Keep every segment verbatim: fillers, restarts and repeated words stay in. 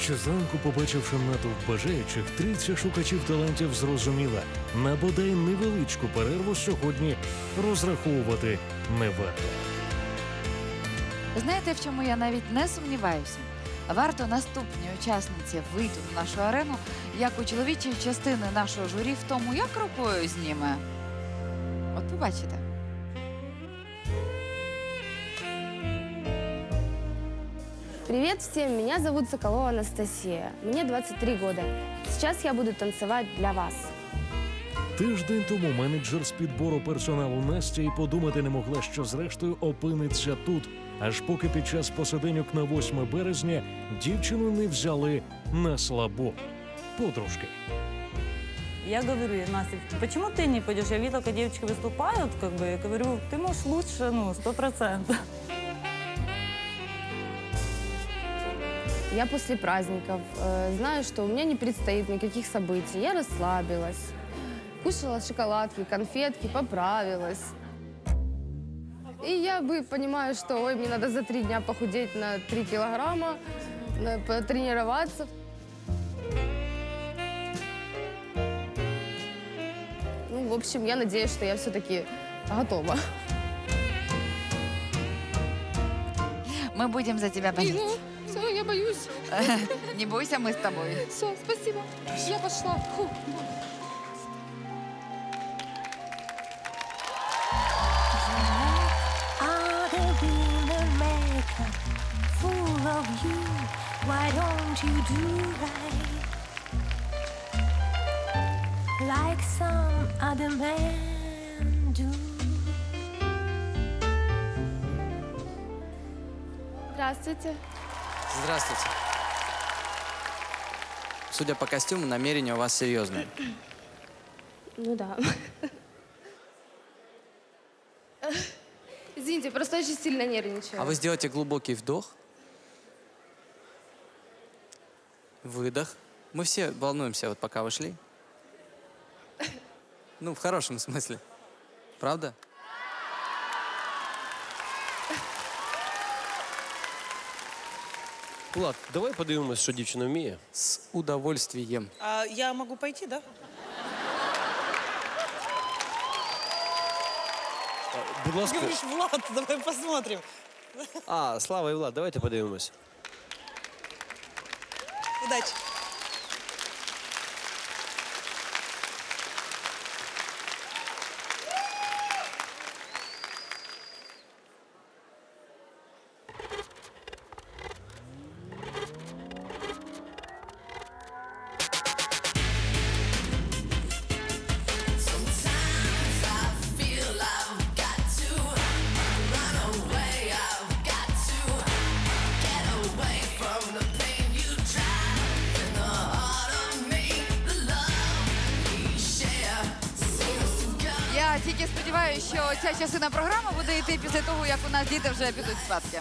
Ще зранку, побачивши натовп бажаючих, трійця шукачів талантів зрозуміла, на бодай невеличку перерву сьогодні розраховувати не варто. Знаєте, в чому я навіть не сумніваюся? Варто наступній учасниці вийти на нашу арену, як у чоловічій частини нашого журі, в тому, як рукою зніме. От побачите. Привет всем, меня зовут Соколова Анастасия. Мне двадцать три года. Сейчас я буду танцевать для вас. Тиждень тому менеджер з підбору персоналу Настя і подумати не могла, що зрештою опиниться тут. Аж поки під час посиденьок на восьме березня дівчину не взяли на слабо. Подружки. Я говорю ей: Настя, почему ты не пойдешь? Я видела, как девочки выступают, как бы, я говорю, ты можешь лучше, ну, сто процентов. Я после праздников э, знаю, что у меня не предстоит никаких событий. Я расслабилась, кушала шоколадки, конфетки, поправилась. И я бы понимаю, что ой, мне надо за три дня похудеть на три килограмма, на- потренироваться. Ну, в общем, я надеюсь, что я все-таки готова. Мы будем за тебя болеть. Ну, все, я боюсь. Не бойся, мы с тобой. Все, спасибо. Я пошла. Фу. Ought to be the makeup full of you. Why don't you do right like some other men do? Здравствуйте. Здравствуйте. Судя по костюму, намерения у вас серьезные. Ну да. Извините, просто очень сильно нервничаю. А вы сделайте глубокий вдох. Выдох. Мы все волнуемся, вот пока вы шли. Ну, в хорошем смысле. Правда? Влад, давай подивимось, що дівчина вміє. С удовольствием. А я могу пойти, да? Будь ласка. Говоришь, Влад, давай посмотрим. А, Слава і Влад, давайте подивимось. Удачи. Я тільки сподіваюся, що ця частина програми буде йти після того, як у нас діти вже підуть спадки.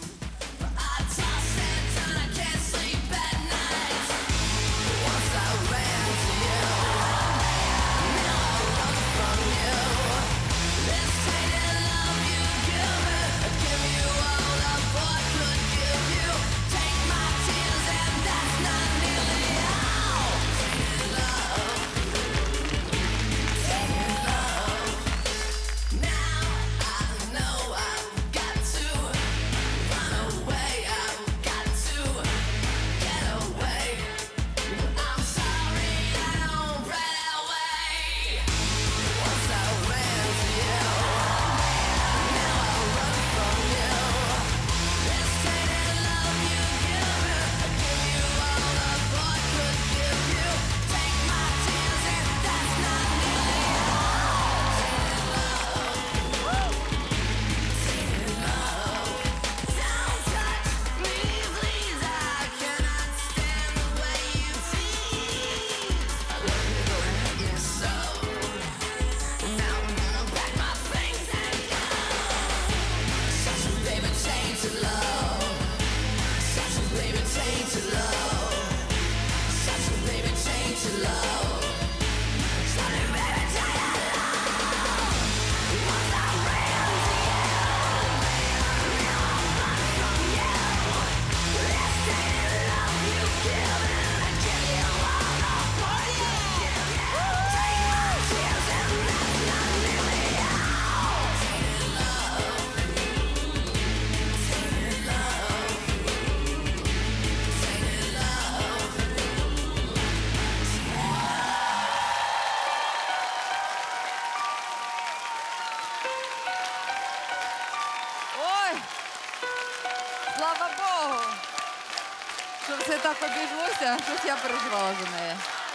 Слава Богу! Що все так обійшлося, щось я переживала за неї.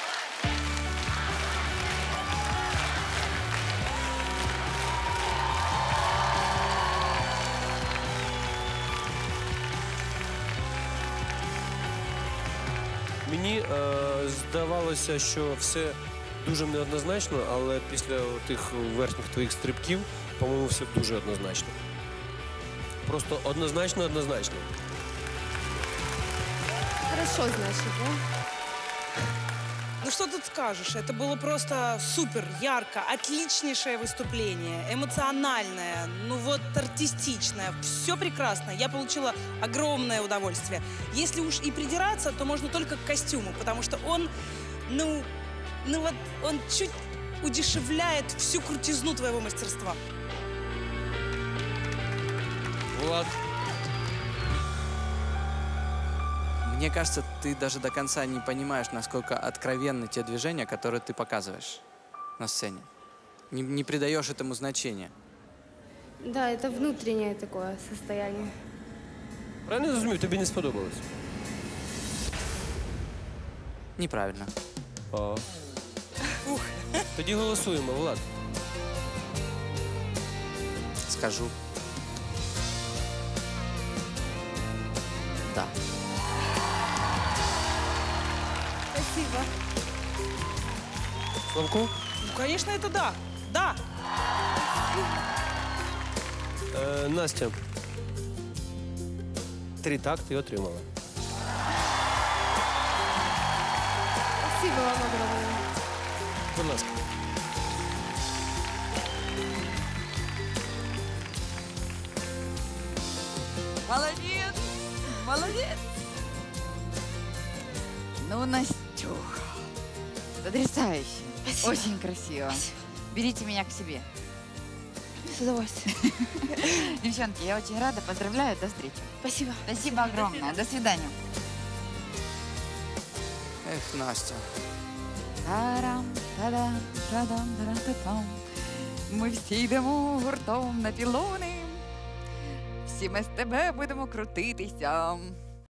Мені е, здавалося, що все дуже неоднозначно, але після тих верхніх твоїх стрибків, по-моєму, все дуже однозначно. Просто однозначно, однозначно. Хорошо, значит, да? Ну что тут скажешь? Это было просто супер, ярко, отличнейшее выступление, эмоциональное, ну вот артистичное. Все прекрасно. Я получила огромное удовольствие. Если уж и придираться, то можно только к костюму, потому что он, ну, ну вот, он чуть удешевляет всю крутизну твоего мастерства. Влад, Мне кажется, ты даже до конца не понимаешь, насколько откровенны те движения, которые ты показываешь на сцене. Не, не придаешь этому значения. Да, это внутреннее такое состояние. правильно зрозумів, тобі не сподобалось? Неправильно. О. Тоді голосуємо, Влад. Скажу. Да. Спасибо. Славко? Ну, конечно, это да. Да. Е, Настя. Три так ти отримала. Спасибо вам огромное. Будь ласка. Молодец! Молодец! Ну, Настюха, потрясающе. Очень красиво. Берите меня к себе. С удовольствием. Девчонки, я очень рада. Поздравляю. До встречи. Спасибо. Спасибо огромное. До свидания. Эх, Настя. Тарам, тадам, тадам, тарам-та-там. Ми всі йдемо гуртом на пілони. Всі ми з тебе будемо крутитися.